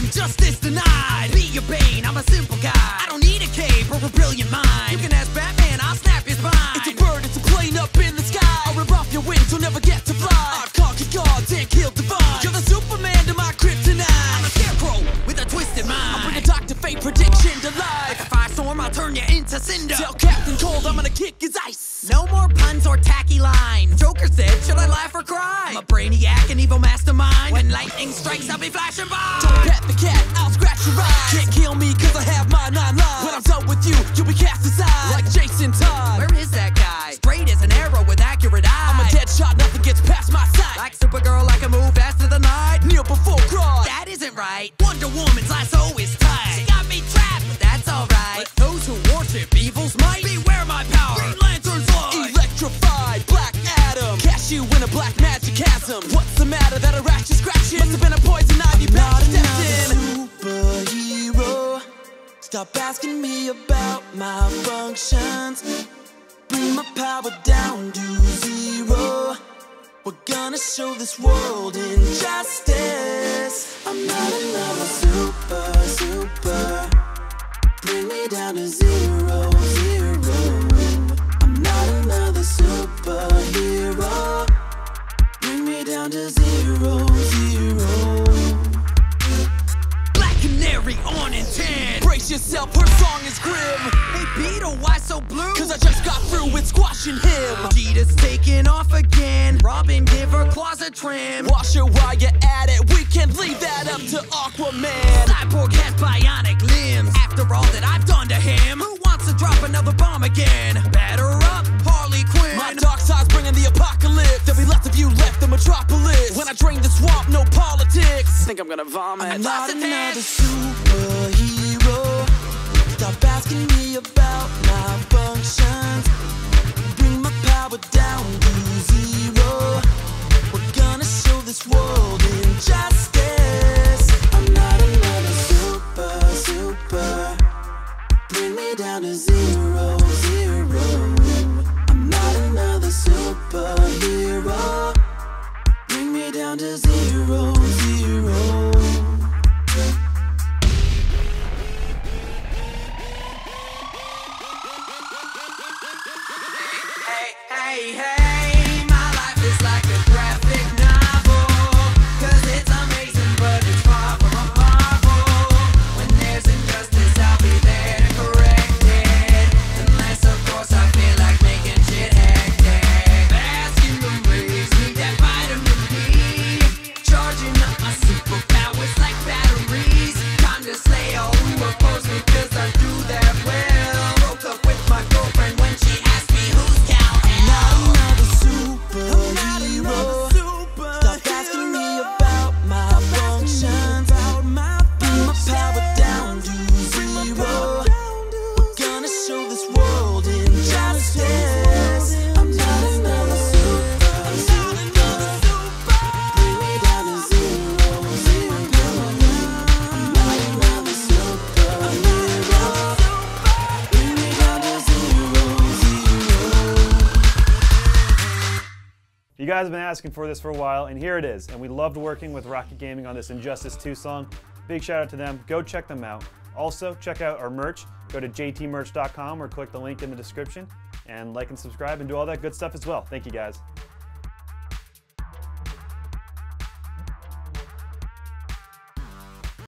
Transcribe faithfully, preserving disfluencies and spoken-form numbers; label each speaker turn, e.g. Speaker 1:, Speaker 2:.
Speaker 1: Justice denied. Be your bane, I'm a simple guy. I don't need a cape or a brilliant mind. You can ask Batman, I'll snap his spine.
Speaker 2: It's a bird, it's a plane up in the sky. I'll rip off your wings, you'll never get to fly. I've conquered gods and killed divine. You're the Superman to my kryptonite.
Speaker 1: I'm a scarecrow with a twisted mind.
Speaker 2: I'll bring a Doctor Fate prediction to life.
Speaker 1: Like a firestorm, I'll turn you into cinder.
Speaker 2: Tell Captain Cold I'm gonna kick his ice.
Speaker 1: No more puns or tacky lines. Joker said, should I laugh or cry? I'm a brainiac, an evil mastermind. When lightning strikes, I'll be flashing by.
Speaker 2: Don't pet the cat, I'll scratch your eyes. Can't kill me cause I have my nine lives. When I'm done with you, you'll be cast aside. Like Jason Todd.
Speaker 1: Where is that guy? Straight as an arrow with accurate eyes.
Speaker 2: I'm a dead shot, nothing gets past my sight.
Speaker 1: Like Supergirl, I can move faster than light.
Speaker 2: Kneel before God.
Speaker 1: That isn't right. Wonder Woman's lasso is tight. She got me trapped, but that's alright. But those who worship evil's might, beware my power. Green Lantern's light.
Speaker 2: Electrified, Black Adam. Catch you in a black magic chasm. What's the matter that a rash is scratching? Must have been a poison ivy patch stepped in. Superhero, stop asking me about my functions. Bring my power down to zero. We're gonna show this world injustice. I'm not another super, super. Bring me down to zero, zero. I'm not another superhero. Bring me down to zero, zero.
Speaker 1: Black Canary on in ten.
Speaker 2: Brace yourself, her song is grim.
Speaker 1: Hey Beetle, why so blue?
Speaker 2: Cause I just got through with squashing him.
Speaker 1: Cheetah's taking off again. Robin, give her claws a trim.
Speaker 2: Wash her while you're at it. We can leave that up to Aquaman.
Speaker 1: Cyborg has bionic limbs. After all that I've done to him, who wants to drop another bomb again? Batter up, Harley Quinn.
Speaker 2: My dark side's bringing the apocalypse. There'll be less of you left the metropolis. When I drain the swamp, no politics. Think I'm gonna vomit. I'm not another superhero. Stop asking me about my functions. Bring my power down to zero. We're gonna show this world injustice. I'm not another super, super. Bring me down to zero, zero. I'm not another superhero. Bring me down to zero, zero.
Speaker 1: Hey, hey, hey, my life is like a graphic novel. Cause it's amazing, but it's far from a marvel. When there's injustice, I'll be there to correct it. Unless, of course, I feel like making shit hectic. Bask in the rays, need that vitamin D. Charging up my superpowers like batteries. Time to slay all who oppose me, cause I do that well. Broke up with my girlfriend when she asked me who's Cal-El.
Speaker 2: Not another superhero. Stop asking me about my functions. Bring my power down to zero. We're gonna show this world injustice. I'm not another superhero. Bring me down to zero, zero. I'm not another superhero. Bring me down to zero, zero.
Speaker 3: You guys have been asking for this for a while, and here it is. And we loved working with Rocket Gaming on this Injustice two song. Big shout out to them. Go check them out. Also, check out our merch. Go to j t merch dot com or click the link in the description. And like and subscribe and do all that good stuff as well. Thank you guys.